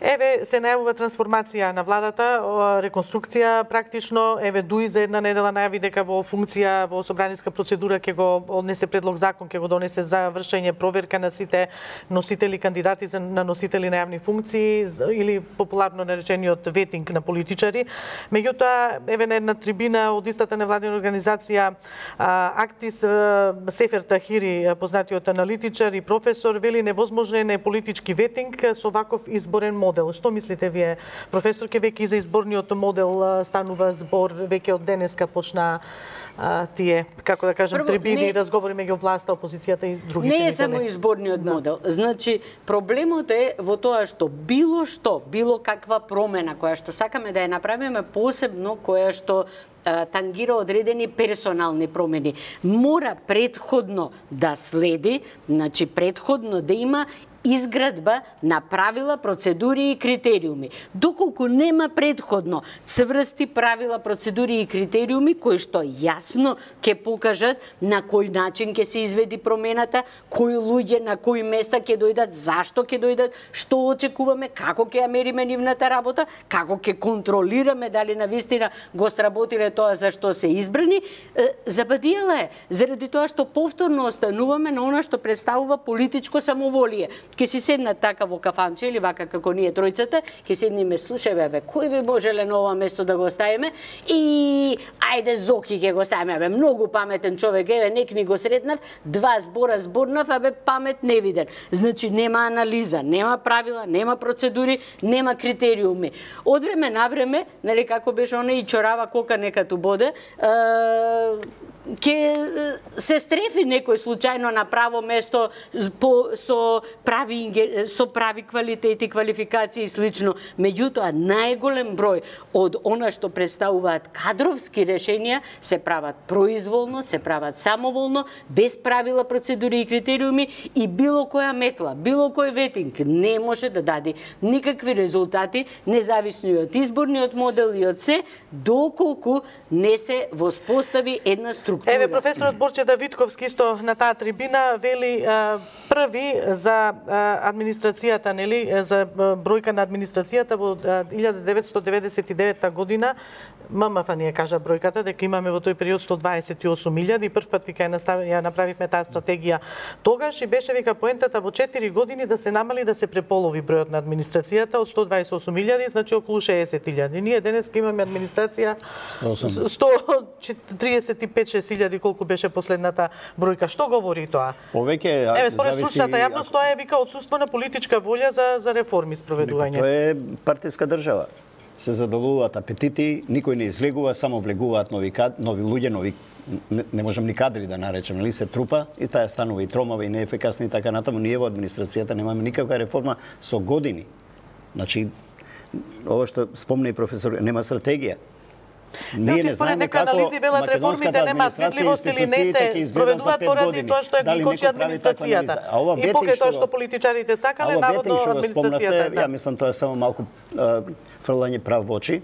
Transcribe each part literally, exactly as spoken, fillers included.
Еве се најавува трансформација на владата, реконструкција практично, еве дуи за една недела најави дека во функција во собраниска процедура ќе го однесе предлог закон, ќе го донесе за вршење проверка на сите носители кандидати за на носители на јавни функции или популарно наречениот ветинг на политичари. Меѓутоа, еве на една трибина од истата невладина организација Актис, Сефер Тахири, познатиот аналитичар и професор, вели невозможен е политички ветинг со ваков изборен модел. Што мислите вие, професорке, веќе за изборниот модел станува збор, веќе од денеска почна а, тие, како да кажем, Прво, трибини и разговори меѓу власта, опозицијата и други Не е само изборниот да. модел. Значи, проблемот е во тоа што било што, било каква промена која што сакаме да ја направиме, посебно која што тангира одредени персонални промени, мора предходно да следи, значи предходно да има изградба на правила, процедури и критериуми. Доколку нема предходно цврсти правила, процедури и критериуми кои што јасно ќе покажат на кој начин ќе се изведи промената, кои луѓе на кои места ќе дојдат, зашто ќе дојдат, што очекуваме, како ќе ја мериме нивната работа, како ќе контролираме дали навистина го сработиле тоа за што се избрани, забадијала е заради тоа што повторно остануваме на она што представува политичко самоволие. Ке си седнат така во кафанче или вака како ние тројцата, ке седниме, слушајме, бе, кој би можеле на ова место да го ставиме и ајде Зоки ќе го ставиме, бе, многу паметен човек, еве, нек ни го сретнав, два збора зборнав, а бе, памет не виден. Значи, нема анализа, нема правила, нема процедури, нема критериуми. Од време на време, нели, како беше она и чорава кока нека ту боде, ќе се стрефи некој случајно на право место по, со прави со прави квалитети, квалификации и слично. Меѓутоа, најголем број од она што представуваат кадровски решенија се прават произволно, се прават самоволно, без правила, процедури и критериуми и било која метла, било кој ветинг не може да даде никакви резултати, независно од изборниот модел и од се, доколку не се воспостави една структура. Еве, професорот Борче Давидковски исто на таа трибина вели а, први за а, администрацијата, нели, за бројка на администрацијата во илјада деветстотини деветдесет и девета година, ММФ ни ја кажа бројката дека имаме во тој период сто дваесет и осум илјади, прв пат вика ја направивме таа стратегија тогаш и беше вика поентата во четири години да се намали, да се преполови бројот на администрацијата од сто дваесет и осум илјади, значи околу шеесет илјади. Ние денеска имаме администрација сто триесет и пет шест илјади, колку беше последната бројка. Што говори тоа? Повеќе Еве, според слушната јавност тоа е вика отсуство на политичка волја за за реформи спроведување. Тоа е партиска држава. Се задоволуваат апетити, никој не излегува, само влегуваат нови кад, нови луѓе, нови не, не можам ни кадри да наречем, нали се трупа и таа станува и тромава и неефикасна и така натаму. Ние во администрацијата немаме никаква реформа со години. Значи, ова што спомна и професор, нема стратегија. Ние не знаеме како анализи велат реформите немаат видливост или не се спроведуваат поради тоа што ги кочи администрацијата. И покрај тоа што политичарите сакале, наводно администрацијата. Ја мислам тоа е само малку фрлање прав во очи.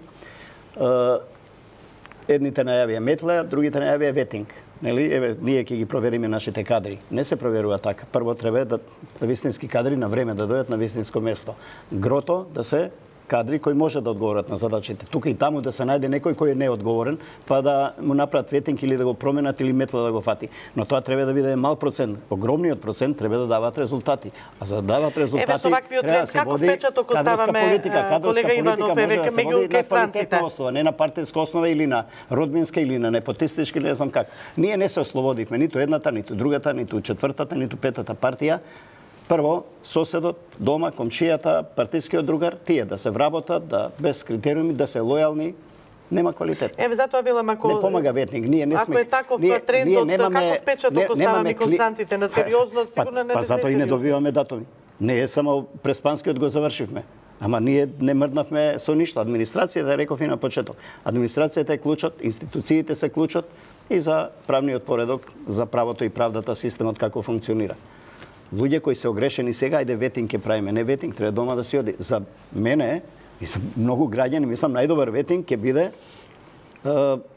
Едните најавија метла, другите најавија ветинг. Нели, еве, ние ќе ги провериме нашите кадри. Не се проверува така. Прво треба да вистински кадри на време да дојдат на вистинско место. Грото да се кадри кои може да одговорат на задачите. Тука и таму да се најде некој кој е неодговорен, па да му направат ветинг или да го променат или метла да го фати. Но тоа треба да биде мал процент. Огромниот процент треба да даваат резултати. А за да даваат резултати, еве, со ваквиот треба да се води кадровска политика. Кадровска политика може да се води на квалитетна основа, не на партиска основа или на родбинска или на непотистички, или не знам как. Ние не се ослободивме ниту едната, ниту другата, ниту четвртата, ниту петата партија. Прво, соседот, дома, комшијата, партискиот другар, тие да се вработат, да без критериуми, да се лојални, нема квалитет. Еве затоа велам ако не помага ветник, ние не сме. Ако е таков ние, трендот, ние немаме, каков печаток оставаме кон странците на сериозност, па, сигурно не па, не затоа и не добиваме датуми. Не е само Преспанскиот го завршивме. Ама ние не мрднавме со ништо. Администрацијата, реков и на почеток. Администрацијата е клучот, институциите се клучот и за правниот поредок, за правото и правдата, системот како функционира. Луѓе кои се огрешени сега, ајде ветинг ќе правиме. Не ветинг, треба дома да си оди. За мене и за многу граѓани, мислам, најдобар ветинг ќе биде е,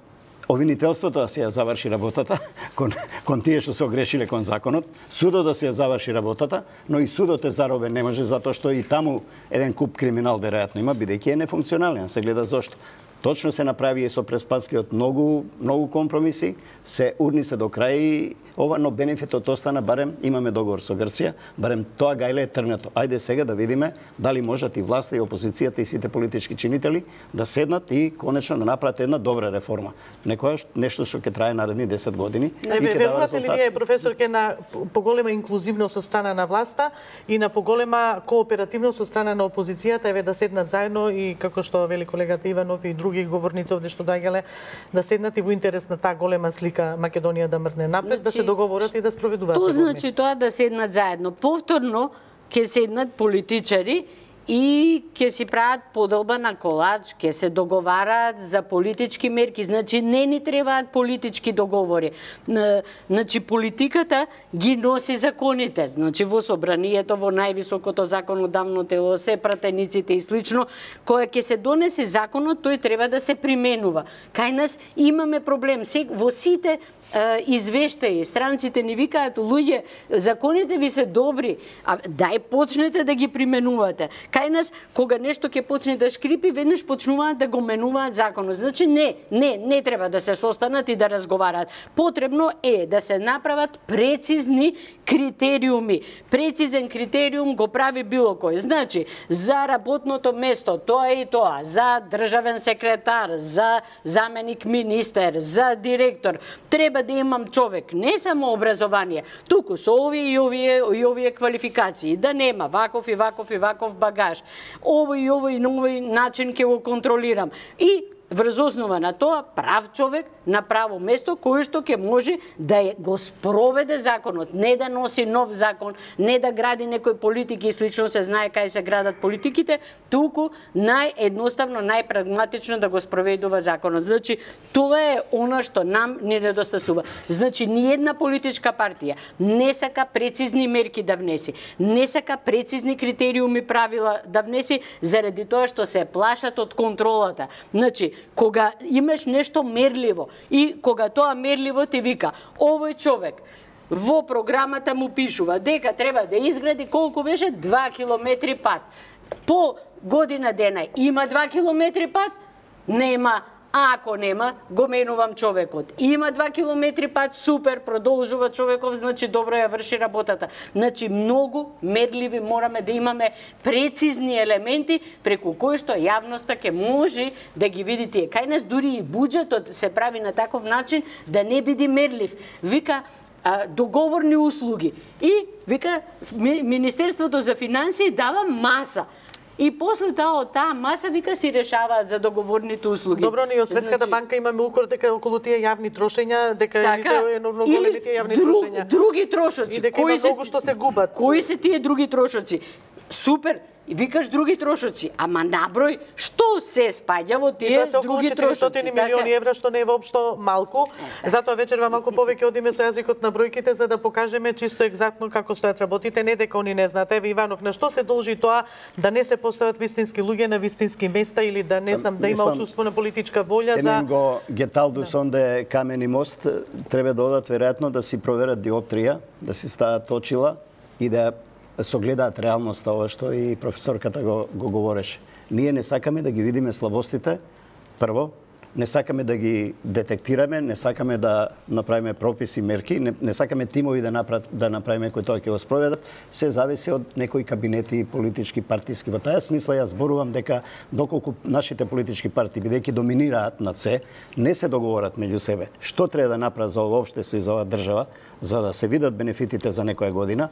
обвинителството да се ја заврши работата кон, кон тие што се огрешиле кон законот, судот да се ја заврши работата, но и судот е заробен, не може, затоа што и таму еден куп криминал веројатно има, бидејќи е нефункционален, се гледа зошто. Точно се направи и со Преспаскиот многу многу компромиси, се урни се до крај ова, но бенефитот остана, барем имаме договор со Грција, барем тоа гајле е тргнато. Ајде сега да видиме дали можат и власта и опозицијата и сите политички чинители да седнат и конечно да направат една добра реформа. Некојаш нешто што ќе трае наредни десет години не, и ќе дава резултати. Верувате ли вие, професор, ке на поголема инклузивност од страна на власта и на поголема кооперативност од страна на опозицијата, еве да седнат заедно и како што вели колегата Иванов и други говорници овде што доаѓале, да седнат и во интерес на таа голема слика Македонија да мрне напред, значи, да се договорат и да спроведуваат реформи? Тоа значи тоа да седнат заедно. Повторно ќе седнат политичари и ќе си прават поделба на колач, ќе се договараат за политички мерки. Значи, не ни требаат политички договори. Значи, политиката ги носи законите. Значи, во собранието, во највисокото законодавно тело, се пратениците и слично, која ќе се донесе законот, тој треба да се применува. Кај нас имаме проблем. Во сите извештаи, странците ни викаат, луѓе, законите ви се добри, а дај почнете да ги применувате. Кај нас, кога нешто ќе почне да шкрипи, веднаш почнуваат да го менуваат законот. Значи, не, не, не треба да се состанат и да разговараат. Потребно е да се направат прецизни критериуми. Прецизен критериум го прави било кој. Значи, за работното место, тоа и тоа, за државен секретар, за заменик министер, за директор, треба да имам човек, не само образование, туку со овие и овие и овие квалификации, да нема ваков и ваков и ваков багаж. Овој и овој на овој начин ќе го контролирам. И врз основа на тоа прав човек на право место кој што ќе може да го спроведе законот, не да носи нов закон, не да гради некои политики и слично, се знае кај се градат политиките, туку наједноставно, најпрагматично да го спроведува законот. Значи, тоа е она што нам ни недостасува. Значи, ниедна политичка партија не сака прецизни мерки да внеси, не сака прецизни критериуми правила да внеси, заради тоа што се плашат од контролата. Значи, кога имаш нешто мерливо и кога тоа мерливо ти вика, овој човек во програмата му пишува дека треба да изгради колку беше два километри пат. По година дена има два километри пат? Нема. А ако нема, го менувам човекот. Има два километри пат, супер, продолжува човеков, значи добро ја врши работата. Значи многу мерливи мораме да имаме прецизни елементи преку кои што јавноста ќе може да ги види тие. Кај нас дури и буџетот се прави на таков начин да не биде мерлив. Вика а, договорни услуги. И вика Министерството за финансии дава маса. И после тоа од таа маса вика си решаваат за договорните услуги. Добро, ние од Светската значи... банка имаме укор дека околу тие јавни трошења, дека така, ни се енормно големи тие јавни друг, трошења. Други трошоци. И дека кои има се, многу што се губат. Кои се тие други трошоци? Супер. Викаш други трошоци, ама наброј што се спаѓа во тие други трошоци. И тоа се околу четиристотини милиони евра, што не е воопшто малку. Затоа вечерва малку повеќе одиме со јазикот на бројките за да покажеме чисто екзактно како стојат работите, не дека они не знаат. Еве Иванов, на што се должи тоа да не се постават вистински луѓе на вистински места или да не знам да има отсуство на политичка волја за го Геталдус онде камени мост треба да одат веројатно да си проверат диоптрија, да си стават очила и да согледаат реалноста, ова што и професорката го, го говореше. Ние не сакаме да ги видиме слабостите, прво, не сакаме да ги детектираме, не сакаме да направиме прописи, мерки, не, не сакаме тимови да, направ, да направиме кои тоа ќе го спроведат, се зависи од некои кабинети политички, партиски. Во таа смисла јас зборувам дека доколку нашите политички партии, бидејќи доминираат над се, не се договорат меѓу себе. Што треба да направат за ова општество и за оваа држава, за да се видат бенефитите за некоја година,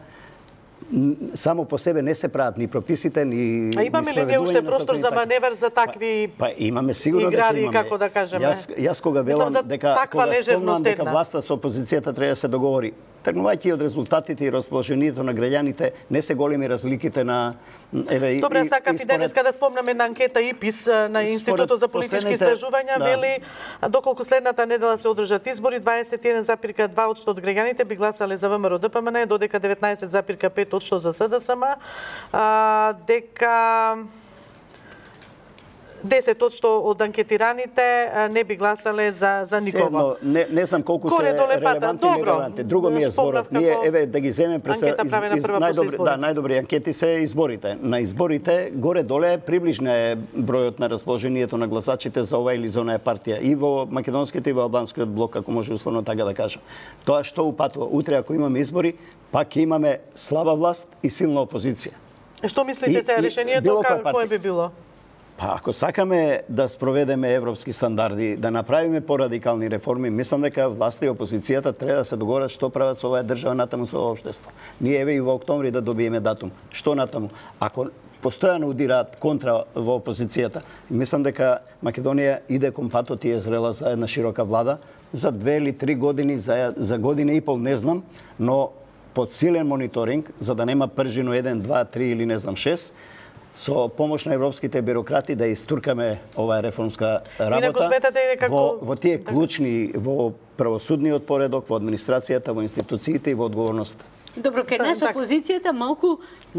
само по себе не се прават ни прописите, ни А имаме ли ние уште простор за маневр за такви па, па имаме сигурно играри, дека имаме. како да кажеме. Јас, јас кога велам дека кога спомнам дека власта со опозицијата треба да се договори, тргнувајќи од резултатите и расположението на граѓаните, не се големи разликите на еве Добре, сакав и денеска да спомнеме на анкета ИПИС на Институтот за политички истражувања, да. Вели доколку следната недела се одржат избори, дваесет и еден запирка два одсто од граѓаните би гласале за ВМРО Д П М Н, додека деветнаесет запирка пет одсто за С Д С М, а, дека десет одсто од анкетираните не би гласале за за никого. Седно, не, не знам колку се релевантни или нерелевантни. Друго ми е зборот. Ние еве да ги земем през из, из, најдобри, да, најдобри анкети се изборите. На изборите горе-доле приближно е бројот на расположението на гласачите за ова или за онаа партија и во македонскиот и во албанскиот блок, ако може условно така да кажам. Тоа што упатува утре ако имаме избори, пак ќе имаме слаба власт и силна опозиција. Што мислите за решението, кое би било? Па, ако сакаме да спроведеме европски стандарди, да направиме порадикални реформи, мислам дека власта и опозицијата треба да се договорат што прават со оваа држава натаму со ова општество. Ние еве и во октомври да добиеме датум. Што натаму? Ако постојано удираат контра во опозицијата, мислам дека Македонија иде кон патот и е зрела за една широка влада, за две или три години, за, за година и пол не знам, но под силен мониторинг, за да нема пржино еден, два, три или не знам шест, со помош на европските бюрократи да истуркаме оваа реформска работа како... во, во тие клучни, во правосудниот поредок, во администрацијата, во институциите и во одговорност. Добро, кај нас опозицијата малку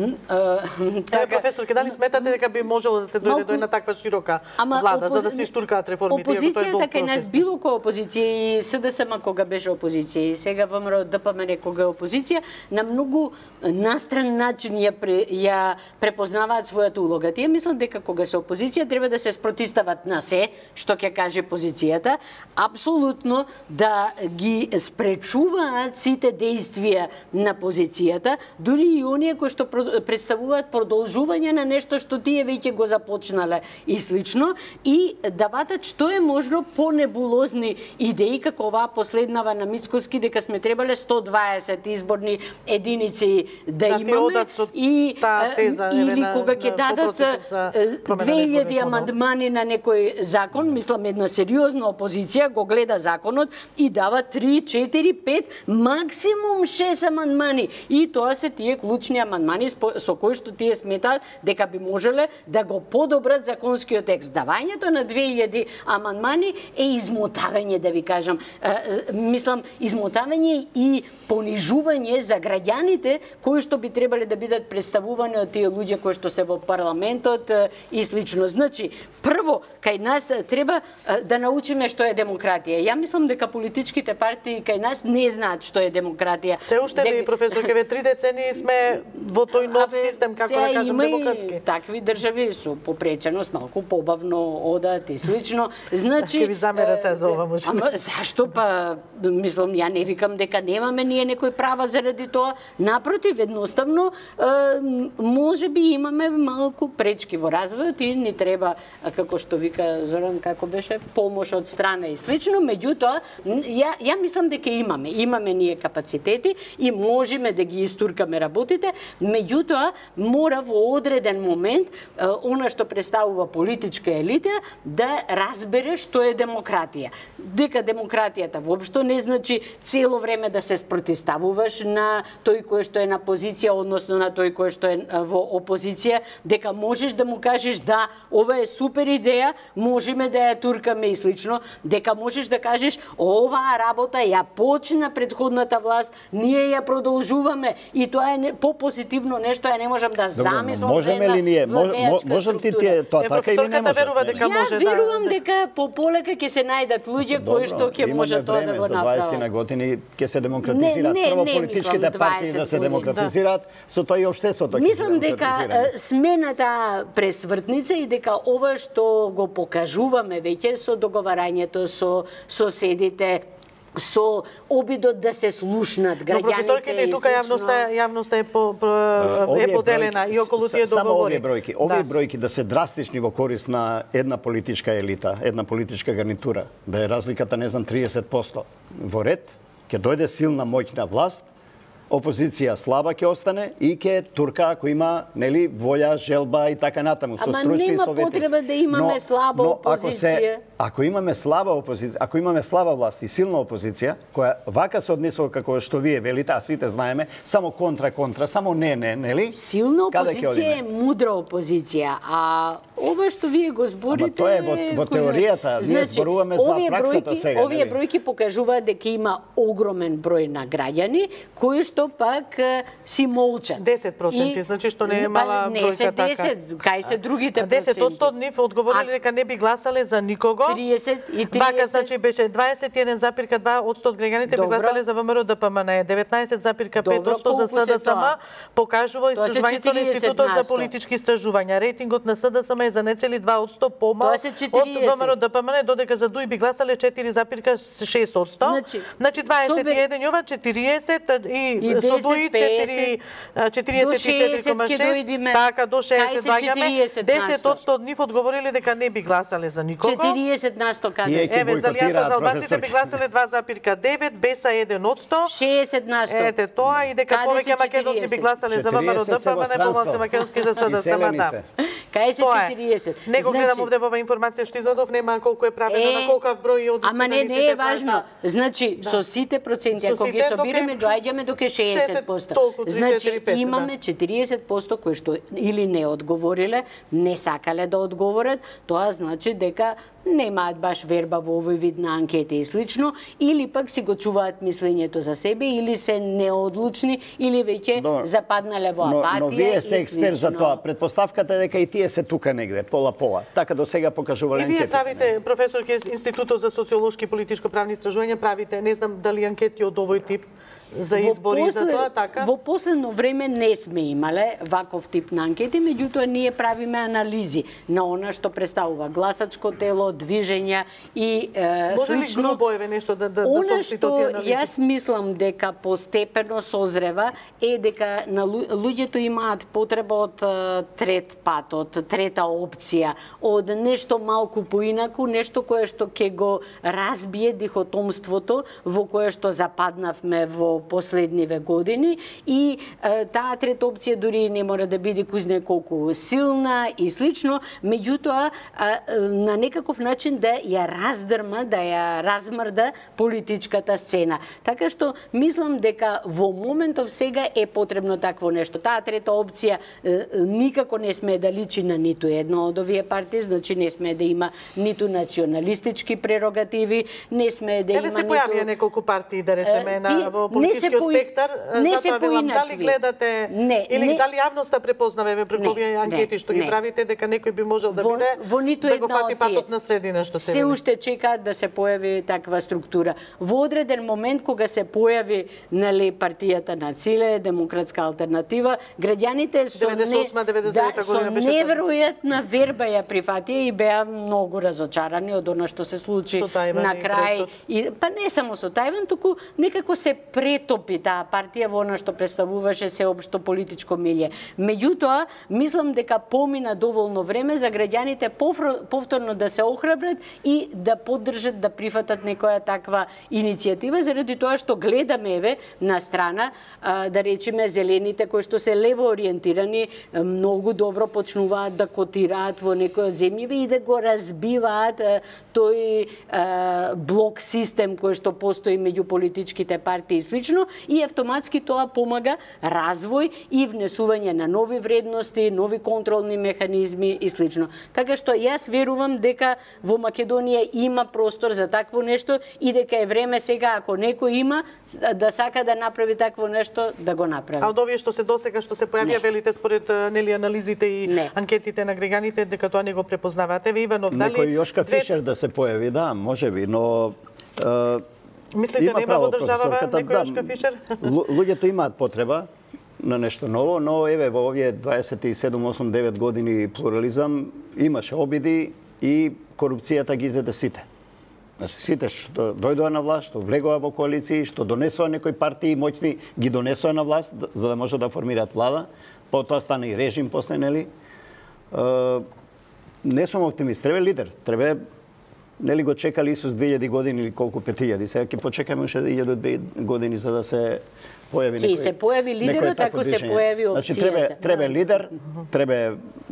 така професорке, дали сметате дека би можело да се дојде до една таква широка влада за да се истуркаат реформите? Опозицијата кај нас било која опозиција и СДСМ кога беше опозиција и сега ВМРО ДПМН кога е опозиција, на многу настран начин ја, ја препознаваат својата улога. Тие мислат дека кога се опозиција треба да се спротистават на се, што ќе каже позицијата, апсолутно да ги спречуваат сите действија на позицијата, дури и оние кои што представуваат продолжување на нешто што тие веќе го започнале и слично, и да ватат што е можно понебулозни идеи, како оваа последнава на Мицкоски, дека сме требале сто дваесет изборни единици да, да имаме, и теза, или на, кога ќе дадат две илјади амандмани на некој закон, мислам една сериозна опозиција го гледа законот и дава три, четири, пет, максимум шест амандмани. И тоа се тие клучни амандмани со кои што тие сметаат дека би можеле да го подобрат законскиот текст. Давањето на две илјади амандмани е измотавање, да ви кажам. Мислам, измотавање и понижување за граѓаните кои што би требале да бидат представувани од тие луѓе кои што се во парламентот и слично. Значи, прво, кај нас треба да научиме што е демократија. Ја мислам дека политичките партии кај нас не знаат што е демократија. Се уште ли, професор, кеве три децении сме во тој нов систем, како да кажам, демократски. Такви држави со попреченост, малку побавно одат и слично. Значи, ке ви замера се за ова, може. Ама зашто па, мислам, ја не викам дека немаме ние некој права заради тоа. Напротив, едноставно, може би имаме малку пречки во развојот и ни треба, како што вика Зоран, како беше, помош од страна и слично. Меѓутоа, ја, ја мислам дека имаме. Имаме ние капацитети и можеме да ги истуркаме работите, меѓутоа мора во одреден момент она што представува политичка елита да разбере што е демократија. Дека демократијата воопшто не значи цело време да се спротиставуваш на тој кој што е на позиција, односно на тој кој што е во опозиција, дека можеш да му кажеш да, ова е супер идеја, можеме да ја туркаме и слично, дека можеш да кажеш оваа работа ја почна предходната власт, ние ја продолжуваме и тоа е по-позитивно нешто, ја не можам да замислам. Можеме ли ние? Може ли ти тие тоа така или не може? Ја верувам дека по полека ќе се најдат луѓе кои што ќе можат тоа да го направат. За дваесет години ќе се демократизираат. Прво политичките партии да се демократизираат, со тоа и општеството ќе се демократизира. Мислам дека смената пресвртница и дека ова што го покажуваме веќе со договарањето со соседите, со обидот да се слушнат граѓаните. Но професорките и тука јавноста јавноста е по, по е поделена и околу тие договори. Само овие бројки, овие да. бројки да се драстични во корист на една политичка елита, една политичка гарнитура, да е разликата не знам триесет проценти во ред, ќе дојде силна моќна власт, опозиција слаба ќе остане и ќе турка ако има нели волја, желба и така натаму со стручки и со ветрици. Ама нема потреба да имаме но, слаба но опозиција. Ако, се, ако имаме слаба опозиција, ако имаме слаба власт и силна опозиција, која вака се однесува како што вие велите, а сите знаеме, само контра контра, само не не, нели? Силна опозиција е мудра опозиција, а ова што вие го зборите. Ама тоа е во, во теоријата, значи, ние зборуваме за праксата бројки, сега, овие нели? бројки покажуваат дека има огромен број на граѓани кои што што пак си молчат. десет проценти, значи што не е мала не бројка се така. десет, кај се другите проценти? десет од сто нив одговориле дека не би гласале за никого. триесет и триесет. Вака, значи беше дваесет и еден запирка два од сто од граѓаните би гласале за ВМРО Д П М Н, деветнаесет запирка пет од сто за С Д С М, покажува истражувањето на Институтот за политички истражувања. Рейтингот на С Д С М е за нецели два од сто помал од ВМРО Д П М Н, додека за Дуј би гласале четири запирка шест од сто. Значи дваесет и еден јова, четириесет и со Дуј четириесет и четири кома шест, така до шеесет доаѓаме. десет од сто од нив одговориле дека не би гласале за никого. четириесет на сто каде? Еве, за Алијанса за албанците би гласале два запирка девет, Беса еден од сто. шеесет на сто. Ете тоа, и дека повеќе македонци би гласале за ВМРО Д П М Н, помалку македонски за С Д С М. Кај се четириесет? Него гледам овде во оваа информација што изадов, нема колку е правено, на колкав број од ама не, не е важно. Значи, со сите проценти, ако ги собираме, доаѓаме до ке шеесет проценти. Значи, имаме четириесет проценти кои што или не одговориле, не сакале да одговорат, тоа значи дека немаат баш верба во овој вид на анкети и слично, или пак си го чуваат мислењето за себе, или се неодлучни, или веќе западнале во апатија. Но, но вие сте експерт за тоа. Предпоставката е дека и тие се тука негде, пола-пола. Така до сега покажувале анкети. И вие правите, професор ке Институтот за социолошки и политичко-правни истражувања, правите, не знам дали анкети од овој тип за избори за тоа, така? Во последно време не сме имале ваков тип на анкети, меѓутоа ние правиме анализи на она што представува гласачко тело, движења и е, може слично. Може ли грубо еве нешто да да она да што јас мислам дека постепено созрева е дека на луѓето имаат потреба од трет пат, од трета опција, од нешто малку поинаку, нешто кое што ќе го разбие дихотомството во кое што западнавме во последниве години и е, таа трета опција дури не мора да биде кузне колку силна и слично, меѓутоа е, на некаков начин да ја раздрма, да ја размрда политичката сцена. Така што мислам дека во моментов сега е потребно такво нешто. Таа трета опција е, никако не сме да личи на ниту едно од овие партии, значи не сме да има ниту националистички прерогативи, не сме да Еве има се појавија неколку партии, да речеме, на во политичкиот спектар, не се велам, дали гледате не, или не, дали јавноста препознава еве преку овие анкети што ги правите дека некој би можел да во, биде во ниту да го една фати од патот на средина што се се уште чекаат да се појави таква структура. Во одреден момент кога се појави нели партијата на Циле, Демократска алтернатива, граѓаните со деветдесет и осма деветдесет и девета да, година беше со неверојатна верба ја прифатија и беа многу разочарани од она што се случи на крај. И па не само со Тајван, туку некако се претопи таа партија во она што представуваше сеопшто политичко милје. Меѓутоа, мислам дека помина доволно време за граѓаните повторно да се охрабрат и да поддржат, да прифатат некоја таква иницијатива, заради тоа што гледаме еве на страна, да речеме зелените кои што се лево ориентирани, многу добро почнуваат да котираат во некој од земјиве и да го разбиваат тој блок систем кој што постои меѓу политичките партии и слично, и автоматски тоа помага развој и внесување на нови вредности, нови контролни механизми и слично. Така што јас верувам дека во Македонија има простор за такво нешто и дека е време сега, ако некој има да сака да направи такво нешто, да го направи. А од овие што се досега што се појавија, велите според нели анализите и не. анкетите на граѓаните дека тоа не го препознавате, ве Иванов, дали некој Јошка две... Фишер да се појави, да, можеби, но е... мислите има нема во државава некој Јошка да, Фишер? Луѓето имаат потреба на нешто ново, но еве во овие дваесет и седум, осум, девет години плурализам имаше обиди и корупцијата ги изеде сите. Сите што дојдоа на власт, што влегоа во коалиции, што донесоа некои партии моќни, ги донесоа на власт за да може да формираат влада. Потоа стана и режим после, нели? Не сум оптимист, треба лидер, треба нели го чекали Исус две илјади години или колку пет илјади, сега ќе почекаме уште илјаду две години за да се појави некој. Ќе се појави лидерот, ако се појави опцијата. Значи треба треба лидер, треба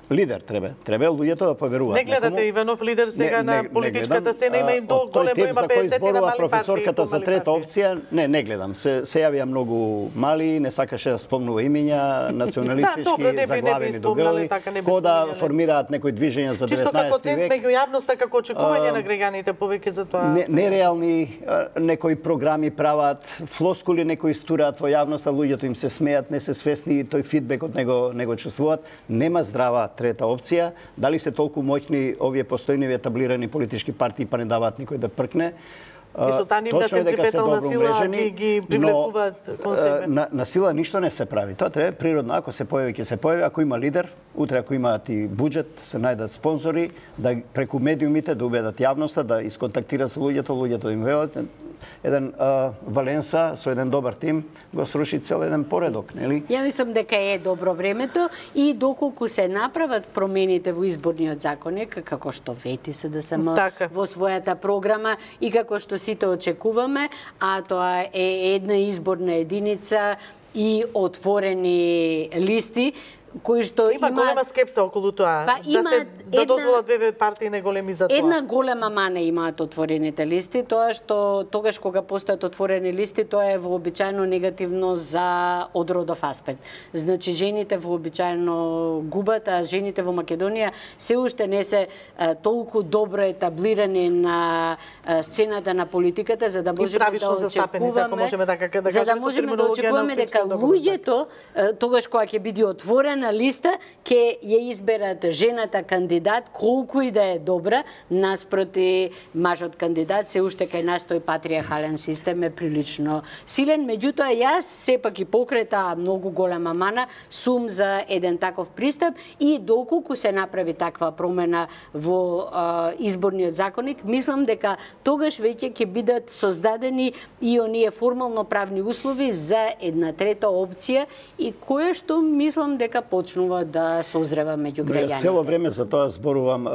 лидер треба. Треба луѓето да поверуваат. Не гледате Иванов лидер сега на политичката сцена, има им долг големо, има петдесет на мали партии. Професорката за трета опција, не, не гледам. Се, се јавија многу мали, не сакаше да спомнува имиња, националистички, заглавени до грли, ко да формираат некои движења за деветнаесети век. Чисто како меѓу јавноста, како очекување на граѓаните повеќе за тоа. Не, нереални некои програми прават, флоскули некои стураат во јавноста, луѓето им се смеат, не се свесни, тој фидбек од него него чувствуваат. Нема здрава трета опција. Дали се толку моќни овие постојни етаблирани политички партии па не даваат никој да пркне? И со таа нивна центрипетална сила ги, ги привлекуваат кон себе. На, на сила ништо не се прави. Тоа треба природно. Ако се појави, ќе се појави. Ако има лидер, утре ако имаат и буџет, се најдат спонзори, да преку медиумите да убедат јавноста, да исконтактира со луѓето, луѓето им велат. Еден а, Валенса со еден добар тим го сруши цел еден поредок, нели? Ја мислам дека е добро времето и доколку се направат промените во изборниот законник, како што вети се да се така во својата програма и како што сите очекуваме, а тоа е една изборна единица и отворени листи, кои што има има голема скепса околу тоа, па, да се да една, дозволат две партии неголеми за тоа. Една голема мана имаат отворените листи, тоа што тогаш кога постојат отворени листи, тоа е вообичаено негативно за одродов аспект. Значи жените вообичаено губат, а жените во Македонија се уште не се а, толку добро етаблирани на а, сцената на политиката за да можеме да очекуваме, можеме да, да за да можеме да очекуваме дека луѓето тогаш кога ќе биде отворена листа ќе ја изберат жената кандидат колку и да е добра наспроти мажот кандидат. Се уште кај нас тој патриархален систем е прилично силен, меѓутоа јас сепак и покрај таа многу голема мана сум за еден таков пристап и доколку се направи таква промена во а, изборниот законник, мислам дека тогаш веќе ќе бидат создадени и оние формално правни услови за една трета опција и која што мислам дека почнува да созрева меѓу граѓаните. Цело време за тоа зборувам.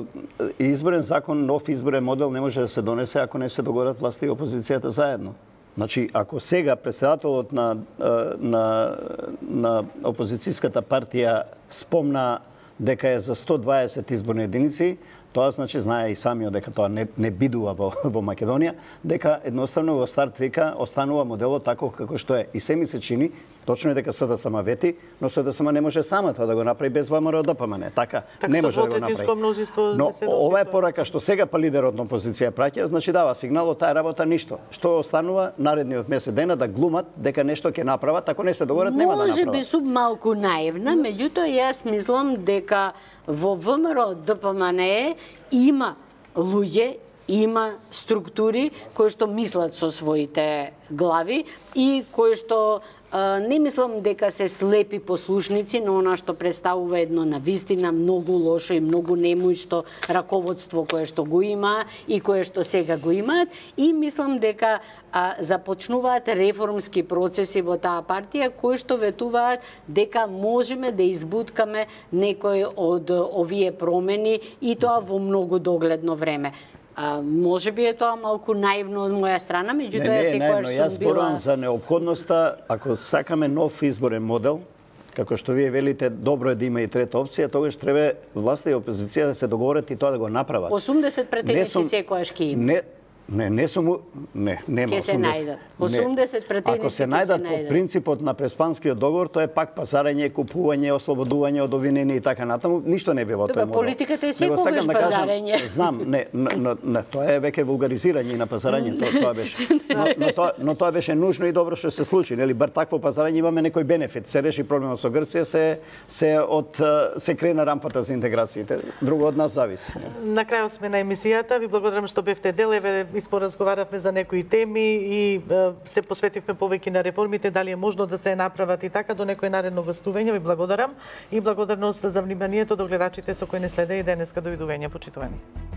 Изборен закон, нов изборен модел не може да се донесе ако не се договорат власта и опозицијата заедно. Значи, ако сега председателот на, на, на опозицијската партија спомна дека е за сто дваесет изборни единици, тоа значи знае и самиот дека тоа не, не бидува во, во Македонија, дека едноставно во старт века останува моделот таков како што е. И се ми се чини, точно е дека СДСМ вети, но СДСМ не може сама тоа да го направи без ВМРО ДПМН. Така, так, не може да го направи. Но ова е порака што сега па лидерот на опозиција праќа, значи дава сигнал од таа работа ништо. Што останува наредниот месец дена да глумат дека нешто ќе направат, ако не се договорат нема да направат. Може би сум малку наивна, меѓутоа јас мислам дека во ВМРО ДПМН има луѓе, има структури кои што мислат со своите глави и кои што а, не мислам дека се слепи послушници на она што представува едно навистина многу лошо и многу немојшто раководство кое што го има и кое што сега го имаат и мислам дека а, започнуваат реформски процеси во таа партија кои што ветуваат дека можеме да избуткаме некој од овие промени и тоа во многу догледно време. А, може би е тоа малку наивно од моја страна, меѓутоа секогаш сум била... Јас зборувам за неопходноста, ако сакаме нов изборен модел, како што вие велите, добро е да има и трета опција, тогаш треба власта и опозиција да се договорат и тоа да го направат. осумдесет претенции секогаш ќе има. Не, не, не сум... Не, нема осумдесет. Ке се најдат. осумдесет претенции Ако се најдат по принципот на Преспанскиот договор, тоа е пак пазарење, купување, ослободување од обвинени и така натаму, ништо не би во тој модел. Политиката е секогаш да пазарење. Кажам, знам, не, но, не, тоа е веќе вулгаризирање на пазарење, тоа, тоа беше. Но, но, тоа, но тоа беше нужно и добро што се случи, нели? Бар такво пазарење имаме некој бенефит. Се реши проблемот со Грција, се се од се крена рампата за интеграциите. Друго од нас зависи. На крајот сме на емисијата. Ви благодарам што бевте дел. Еве испоразговаравме за некои теми и се посветивме повеќе на реформите, дали е можно да се направат и така до некој наредно гостување. Ви благодарам и благодарност за вниманието до гледачите со кои не следеа и денеска. Довидување, почитувани.